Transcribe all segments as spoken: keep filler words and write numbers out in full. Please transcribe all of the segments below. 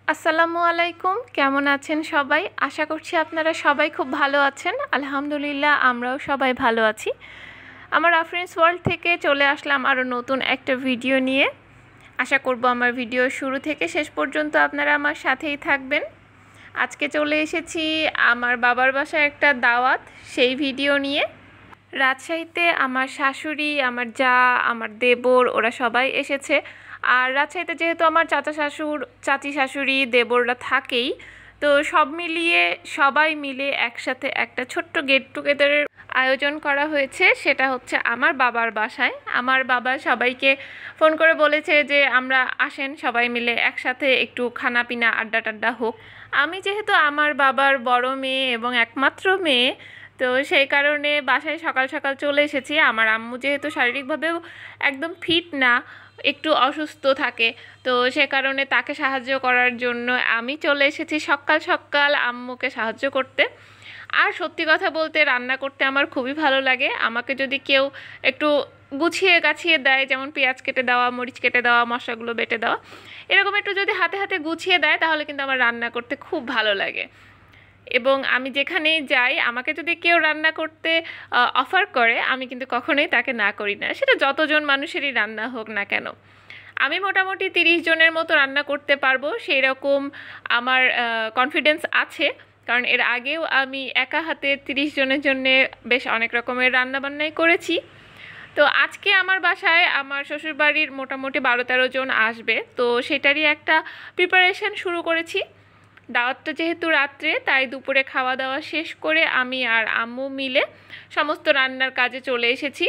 আসসালামু আলাইকুম, কেমন আছেন সবাই? আশা করছি আপনারা সবাই খুব ভালো আছেন। আলহামদুলিল্লাহ, আমরাও সবাই ভালো আছি। আমার আফরিনস ওয়ার্ল্ড থেকে চলে আসলাম আরও নতুন একটা ভিডিও নিয়ে। আশা করব আমার ভিডিও শুরু থেকে শেষ পর্যন্ত আপনারা আমার সাথেই থাকবেন। আজকে চলে এসেছি আমার বাবার বাসায় একটা দাওয়াত, সেই ভিডিও নিয়ে। রাজশাহীতে আমার শাশুড়ি, আমার যা, আমার দেবর, ওরা সবাই এসেছে। আর রাজশাহীতে যেহেতু আমার চাচা শাশুর, চাচি শাশুড়ি, দেবররা থাকেই, তো সব মিলিয়ে সবাই মিলে একসাথে একটা ছোট্ট গেট টুগেদারের আয়োজন করা হয়েছে। সেটা হচ্ছে আমার বাবার বাসায়। আমার বাবা সবাইকে ফোন করে বলেছে যে আমরা আসেন, সবাই মিলে একসাথে একটু খানা পিনা আড্ডা টাড্ডা হোক। আমি যেহেতু আমার বাবার বড় মেয়ে এবং একমাত্র মেয়ে, তো সেই কারণে বাসায় সকাল সকাল চলে এসেছি। আমার আম্মু যেহেতু শারীরিকভাবেও একদম ফিট না, একটু অসুস্থ থাকে, তো সে কারণে তাকে সাহায্য করার জন্য আমি চলে এসেছি সকাল সকাল আম্মুকে সাহায্য করতে। আর সত্যি কথা বলতে, রান্না করতে আমার খুবই ভালো লাগে। আমাকে যদি কেউ একটু গুছিয়ে গাছিয়ে দেয়, যেমন পেঁয়াজ কেটে দেওয়া, মরিচ কেটে দেওয়া, মশলাগুলো বেটে দেওয়া, এরকম একটু যদি হাতে হাতে গুছিয়ে দেয়, তাহলে কিন্তু আমার রান্না করতে খুব ভালো লাগে। এবং আমি যেখানেই যাই, আমাকে যদি কেউ রান্না করতে অফার করে, আমি কিন্তু কখনোই তাকে না করি না, সেটা যতজন মানুষেরই রান্না হোক না কেন। আমি মোটামুটি তিরিশ জনের মতো রান্না করতে পারবো, সেই রকম আমার কনফিডেন্স আছে। কারণ এর আগেও আমি একা হাতে তিরিশ জনের জন্যে বেশ অনেক রকমের রান্নাবান্নাই করেছি। তো আজকে আমার বাসায় আমার শ্বশুরবাড়ির মোটামুটি বারো তেরো জন আসবে, তো সেটারই একটা প্রিপারেশন শুরু করেছি। দাওয়াতটা যেহেতু রাত্রে, তাই দুপুরে খাওয়া দাওয়া শেষ করে আমি আর আম্মু মিলে সমস্ত রান্নার কাজে চলে এসেছি।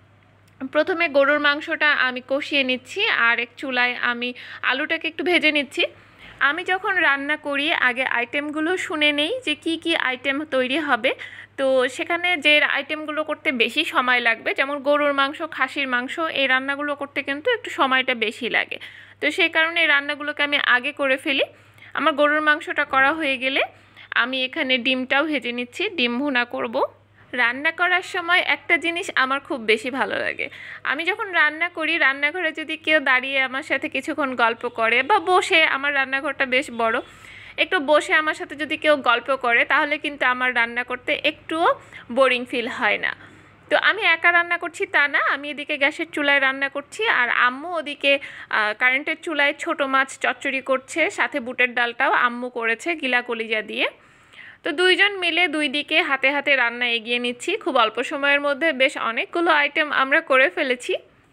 প্রথমে গরুর মাংসটা আমি কষিয়ে নিচ্ছি, আর এক চুলায় আমি আলুটাকে একটু ভেজে নিচ্ছি। আমি যখন রান্না করি, আগে আইটেমগুলো শুনে নেই যে কি কি আইটেম তৈরি হবে। তো সেখানে যে আইটেমগুলো করতে বেশি সময় লাগবে, যেমন গরুর মাংস, খাসির মাংস, এই রান্নাগুলো করতে কিন্তু একটু সময়টা বেশি লাগে। তো সেই কারণে এই রান্নাগুলোকে আমি আগে করে ফেলি। আমার গরুর মাংসটা করা হয়ে গেলে আমি এখানে ডিমটাও ভেজে নিচ্ছি, ডিম ভুনা করব। রান্না করার সময় একটা জিনিস আমার খুব বেশি ভালো লাগে। আমি যখন রান্না করি, রান্নাঘরে যদি কেউ দাঁড়িয়ে আমার সাথে কিছুক্ষণ গল্প করে বা বসে, আমার রান্নাঘরটা বেশ বড়, একটু বসে আমার সাথে যদি কেউ গল্প করে, তাহলে কিন্তু আমার রান্না করতে একটুও বোরিং ফিল হয় না। তো আমি একা রান্না করছি তা না, আমি এদিকে গ্যাসের চুলায় রান্না করছি, আর আম্মু ওদিকে কারেন্টের চুলায় ছোট মাছ চচ্চড়ি করছে, সাথে বুটের ডালটাও আম্মু করেছে গিলা কলিজা দিয়ে। তো দুইজন মিলে দুই দিকে হাতে হাতে রান্না এগিয়ে নিচ্ছি। খুব অল্প সময়ের মধ্যে বেশ অনেকগুলো আইটেম আমরা করে ফেলেছি।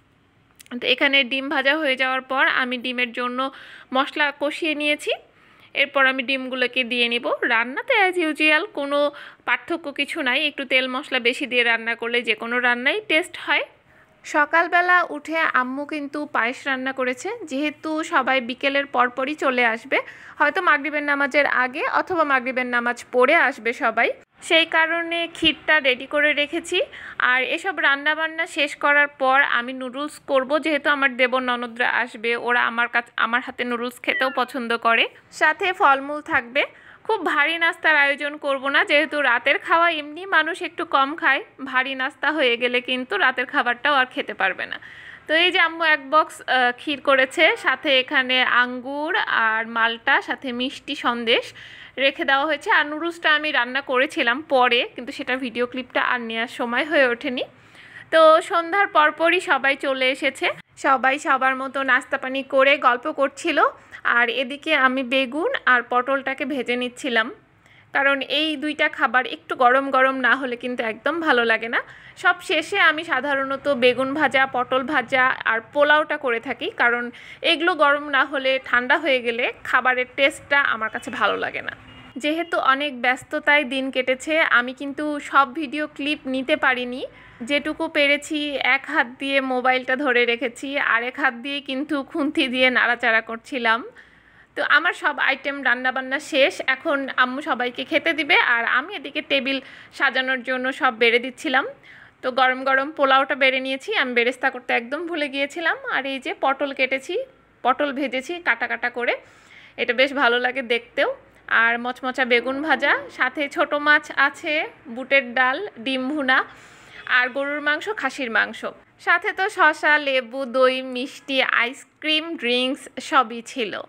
তো এখানে ডিম ভাজা হয়ে যাওয়ার পর আমি ডিমের জন্য মশলা কষিয়ে নিয়েছি। এরপর আমি ডিমগুলোকে দিয়ে নিব। রান্নাতে অ্যাজ ইউজুয়াল কোনো পার্থক্য কিছু নাই, একটু তেল মশলা বেশি দিয়ে রান্না করলে যে কোনো রান্নাই টেস্ট হয়। সকালবেলা উঠে আম্মু কিন্তু পায়েস রান্না করেছে, যেহেতু সবাই বিকেলের পরপরই চলে আসবে, হয়তো মাগরিবের নামাজের আগে অথবা মাগরিবের নামাজ পড়ে আসবে সবাই, সেই কারণে ক্ষীরটা রেডি করে রেখেছি। আর এসব রান্নাবান্না শেষ করার পর আমি নুডলস করব, যেহেতু আমার দেবর ননদরা আসবে, ওরা আমার কাছে আমার হাতে নুডলস খেতেও পছন্দ করে, সাথে ফলমূল থাকবে। খুব ভারী নাস্তার আয়োজন করব না, যেহেতু রাতের খাওয়া এমনি মানুষ একটু কম খায়, ভারী নাস্তা হয়ে গেলে কিন্তু রাতের খাবারটাও আর খেতে পারবে না। তো এই যে আম্মু এক বক্স ক্ষীর করেছে, সাথে এখানে আঙ্গুর আর মালটা, সাথে মিষ্টি সন্দেশ রেখে দেওয়া হয়েছে। আর নুডলসটা আমি রান্না করেছিলাম পরে, কিন্তু সেটার ভিডিও ক্লিপটা আর নেওয়ার সময় হয়ে ওঠেনি। তো সন্ধ্যার পরপরই সবাই চলে এসেছে, সবাই সবার মতো নাস্তা পানি করে গল্প করছিল। আর এদিকে আমি বেগুন আর পটলটাকে ভেজে নিচ্ছিলাম, কারণ এই দুইটা খাবার একটু গরম গরম না হলে কিন্তু একদম ভালো লাগে না। সব শেষে আমি সাধারণত বেগুন ভাজা, পটল ভাজা আর পোলাওটা করে থাকি, কারণ এগুলো গরম না হলে, ঠান্ডা হয়ে গেলে খাবারের টেস্টটা আমার কাছে ভালো লাগে না। যেহেতু অনেক ব্যস্ততায় দিন কেটেছে, আমি কিন্তু সব ভিডিও ক্লিপ নিতে পারিনি। যেটুকু পেরেছি এক হাত দিয়ে মোবাইলটা ধরে রেখেছি, আরেক হাত দিয়ে কিন্তু খুন্তি দিয়ে নাড়াচাড়া করছিলাম। তো আমার সব আইটেম রান্নাবান্না শেষ, এখন আম্মু সবাইকে খেতে দিবে, আর আমি এদিকে টেবিল সাজানোর জন্য সব বেড়ে দিচ্ছিলাম। তো গরম গরম পোলাওটা বেড়ে নিয়েছি, আমি বেরেস্তা করতে একদম ভুলে গিয়েছিলাম। আর এই যে পটল কেটেছি, পটল ভেজেছি কাটা কাটা করে, এটা বেশ ভালো লাগে দেখতেও। আর মচমচা বেগুন ভাজা, সাথে ছোট মাছ আছে, বুটের ডাল, ডিম ভুনা, আর গরুর মাংস, খাসির মাংস, সাথে তো শসা, লেবু, দই, মিষ্টি, আইসক্রিম, ড্রিঙ্কস সবই ছিল।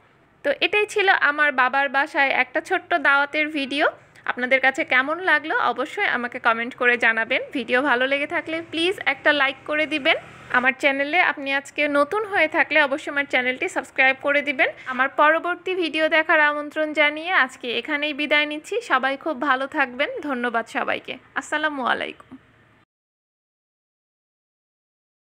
তো এটাই ছিল আমার বাবার বাসায় একটা ছোট্ট দাওয়াতের ভিডিও। আপনাদের কাছে কেমন লাগলো অবশ্যই আমাকে কমেন্ট করে জানাবেন। ভিডিও ভালো লেগে থাকলে প্লিজ একটা লাইক করে দিবেন। আমার চ্যানেলে আপনি আজকে নতুন হয়ে থাকলে অবশ্যই আমার চ্যানেলটি সাবস্ক্রাইব করে দিবেন। আমার পরবর্তী ভিডিও দেখার আমন্ত্রণ জানিয়ে আজকে এখানেই বিদায় নিচ্ছি। সবাই খুব ভালো থাকবেন। ধন্যবাদ সবাইকে। আসসালামু আলাইকুম।